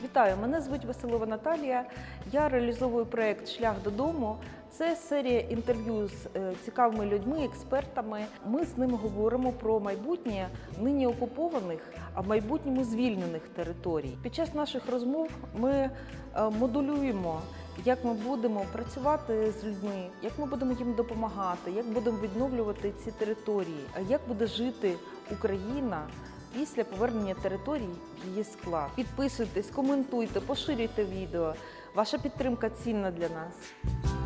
Вітаю, мене звуть Василова Наталія. Я реалізовую проєкт «Шлях додому». Це серія інтерв'ю з цікавими людьми, експертами. Ми з ними говоримо про майбутнє нині окупованих, а в майбутньому звільнених територій. Під час наших розмов ми моделюємо, як ми будемо працювати з людьми, як ми будемо їм допомагати, як будемо відновлювати ці території, як буде жити Україна після повернення територій в її склад. Підписуйтесь, коментуйте, поширюйте відео. Ваша підтримка цінна для нас.